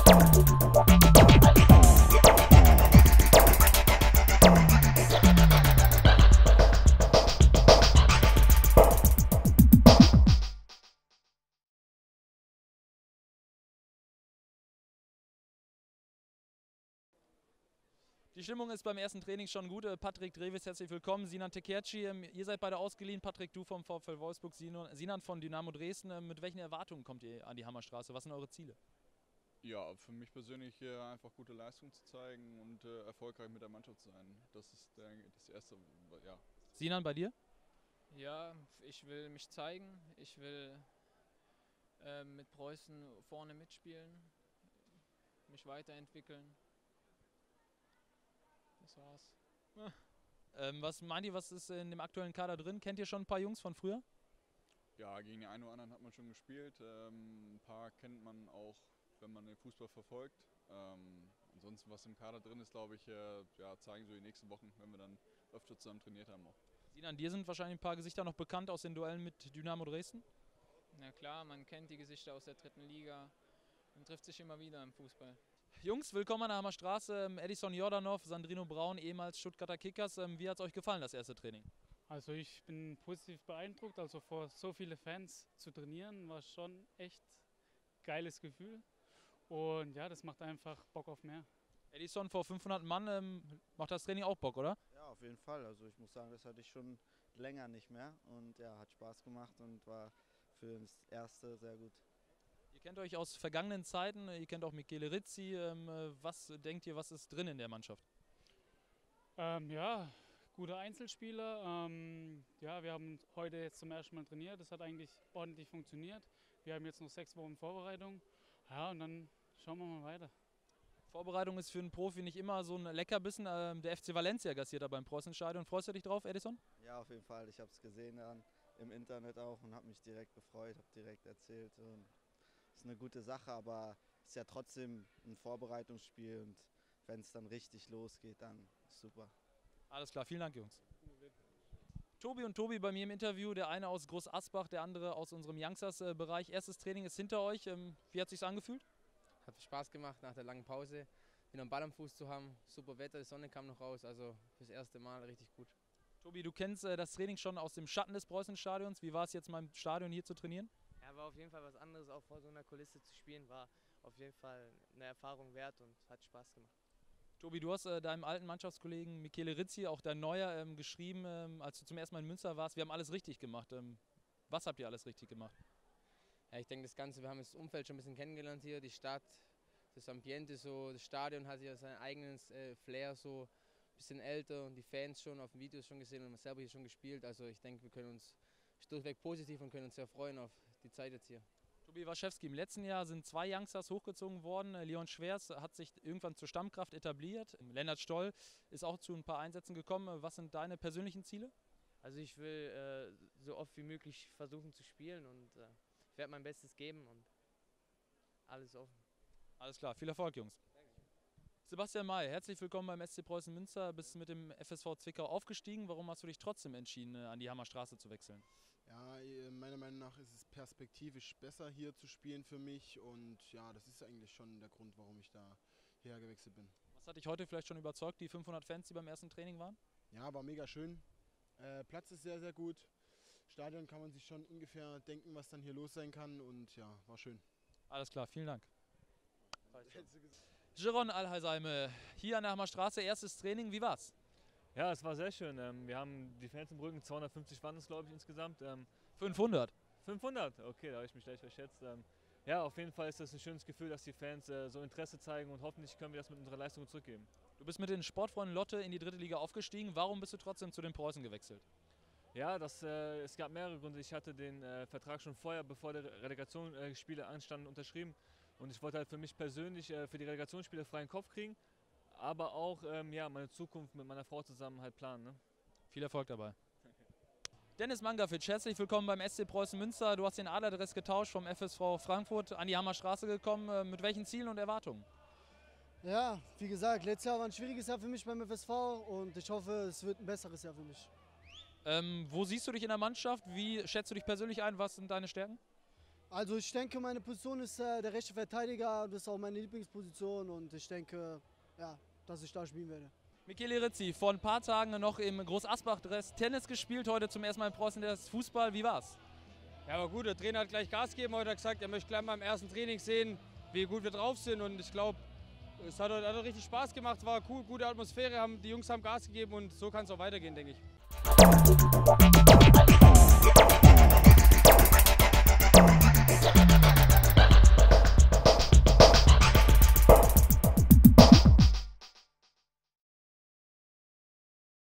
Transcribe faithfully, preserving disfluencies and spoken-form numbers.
Die Stimmung ist beim ersten Training schon gut. Patrick Drewes, herzlich willkommen. Sinan Tekerci, ihr seid beide ausgeliehen. Patrick, du vom VfL Wolfsburg, Sinan von Dynamo Dresden. Mit welchen Erwartungen kommt ihr an die Hammerstraße? Was sind eure Ziele? Ja, für mich persönlich äh, einfach gute Leistung zu zeigen und äh, erfolgreich mit der Mannschaft zu sein. Das ist der, das Erste, ja. Sinan, bei dir? Ja, ich will mich zeigen. Ich will äh, mit Preußen vorne mitspielen, mich weiterentwickeln. Das war's. Ja. Ähm, was meint ihr, was ist in dem aktuellen Kader drin? Kennt ihr schon ein paar Jungs von früher? Ja, gegen die einen oder anderen hat man schon gespielt. Ähm, ein paar kennt man auch, wenn man den Fußball verfolgt. Ähm, ansonsten, was im Kader drin ist, glaube ich, äh, ja, zeigen so die nächsten Wochen, wenn wir dann öfter zusammen trainiert haben. Auch. Sinan, dir sind wahrscheinlich ein paar Gesichter noch bekannt aus den Duellen mit Dynamo Dresden? Na klar, man kennt die Gesichter aus der dritten Liga. Man trifft sich immer wieder im Fußball. Jungs, willkommen an der Hammerstraße. Edison Jordanov, Sandrino Braun, ehemals Stuttgarter Kickers. Wie hat es euch gefallen, das erste Training? Also ich bin positiv beeindruckt. Also vor so viele Fans zu trainieren, war schon echt geiles Gefühl. Und ja, das macht einfach Bock auf mehr. Edison, vor fünfhundert Mann ähm, macht das Training auch Bock, oder? Ja, auf jeden Fall. Also ich muss sagen, das hatte ich schon länger nicht mehr. Und ja, hat Spaß gemacht und war für das erste sehr gut. Ihr kennt euch aus vergangenen Zeiten, ihr kennt auch Michele Rizzi. Ähm, was denkt ihr, was ist drin in der Mannschaft? Ähm, ja, guter Einzelspieler. Ähm, ja, wir haben heute jetzt zum ersten Mal trainiert. Das hat eigentlich ordentlich funktioniert. Wir haben jetzt noch sechs Wochen Vorbereitung. Ja, und dann schauen wir mal weiter. Vorbereitung ist für einen Profi nicht immer so ein Leckerbissen. Ähm, der F C Valencia gastiert da beim Preußenstadion. Freust du dich drauf, Edison? Ja, auf jeden Fall. Ich habe es gesehen dann im Internet auch und habe mich direkt gefreut, habe direkt erzählt. Und ist eine gute Sache, aber es ist ja trotzdem ein Vorbereitungsspiel und wenn es dann richtig losgeht, dann ist super. Alles klar, vielen Dank, Jungs. Tobi und Tobi bei mir im Interview, der eine aus Groß Asbach, der andere aus unserem Youngsters-Bereich. Erstes Training ist hinter euch. Wie hat es sich angefühlt? Hat Spaß gemacht nach der langen Pause, wieder einen Ball am Fuß zu haben. Super Wetter, die Sonne kam noch raus, also fürs erste Mal richtig gut. Tobi, du kennst äh, das Training schon aus dem Schatten des Preußenstadions. Wie war es jetzt mal im Stadion hier zu trainieren? Ja, war auf jeden Fall was anderes, auch vor so einer Kulisse zu spielen, war auf jeden Fall eine Erfahrung wert und hat Spaß gemacht. Tobi, du hast äh, deinem alten Mannschaftskollegen Michele Rizzi, auch dein Neuer, ähm, geschrieben, ähm, als du zum ersten Mal in Münster warst, wir haben alles richtig gemacht. Ähm, was habt ihr alles richtig gemacht? Ja, ich denke das Ganze, wir haben das Umfeld schon ein bisschen kennengelernt hier, die Stadt, das Ambiente, so, das Stadion hat ja sein eigenes äh, Flair, so ein bisschen älter und die Fans schon auf den Videos schon gesehen und man selber hier schon gespielt. Also ich denke, wir können uns durchweg positiv und können uns sehr freuen auf die Zeit jetzt hier. Tobi Waschewski, im letzten Jahr sind zwei Youngsters hochgezogen worden. Leon Schwers hat sich irgendwann zur Stammkraft etabliert. Lennart Stoll ist auch zu ein paar Einsätzen gekommen. Was sind deine persönlichen Ziele? Also ich will äh, so oft wie möglich versuchen zu spielen und äh, ich werde mein Bestes geben und alles offen. Alles klar, viel Erfolg, Jungs. Danke. Sebastian May, herzlich willkommen beim S C Preußen Münster. Bist mit dem F S V Zwickau aufgestiegen. Warum hast du dich trotzdem entschieden, an die Hammerstraße zu wechseln? Ja, meiner Meinung nach ist es perspektivisch besser hier zu spielen für mich und ja, das ist eigentlich schon der Grund, warum ich da hierher gewechselt bin. Was hat dich heute vielleicht schon überzeugt, die fünfhundert Fans, die beim ersten Training waren? Ja, war mega schön. Äh, Platz ist sehr, sehr gut. Stadion kann man sich schon ungefähr denken, was dann hier los sein kann und ja, war schön. Alles klar, vielen Dank. Jeroen Alheisheime, hier an der Hammerstraße, erstes Training, wie war's? Ja, es war sehr schön. Wir haben die Fans im Rücken, zweihundertfünfzig waren es, glaube ich, insgesamt. fünfhundert? fünfhundert, okay, da habe ich mich gleich verschätzt. Ja, auf jeden Fall ist das ein schönes Gefühl, dass die Fans so Interesse zeigen und hoffentlich können wir das mit unserer Leistung zurückgeben. Du bist mit den Sportfreunden Lotte in die dritte Liga aufgestiegen. Warum bist du trotzdem zu den Preußen gewechselt? Ja, das, äh, es gab mehrere Gründe. Ich hatte den äh, Vertrag schon vorher, bevor die Relegationsspiele äh, anstanden, unterschrieben. Und ich wollte halt für mich persönlich äh, für die Relegationsspiele freien Kopf kriegen, aber auch ähm, ja, meine Zukunft mit meiner Frau zusammen halt planen. Ne? Viel Erfolg dabei. Dennis Mangafic, herzlich willkommen beim S C Preußen Münster. Du hast den Adleradress getauscht vom F S V Frankfurt an die Hammerstraße gekommen. Mit welchen Zielen und Erwartungen? Ja, wie gesagt, letztes Jahr war ein schwieriges Jahr für mich beim F S V und ich hoffe, es wird ein besseres Jahr für mich. Ähm, wo siehst du dich in der Mannschaft? Wie schätzt du dich persönlich ein? Was sind deine Stärken? Also ich denke, meine Position ist äh, der rechte Verteidiger. Das ist auch meine Lieblingsposition und ich denke, ja, dass ich da spielen werde. Michele Rizzi, vor ein paar Tagen noch im Groß-Asbach-Dress Tennis gespielt, heute zum ersten Mal im Professionellen Fußball. Wie war's? Ja, aber gut, der Trainer hat gleich Gas gegeben. Heute hat gesagt, er möchte gleich mal im ersten Training sehen, wie gut wir drauf sind. Und ich glaube, es hat, hat richtig Spaß gemacht, war cool, gute Atmosphäre, haben, die Jungs haben Gas gegeben und so kann es auch weitergehen, denke ich.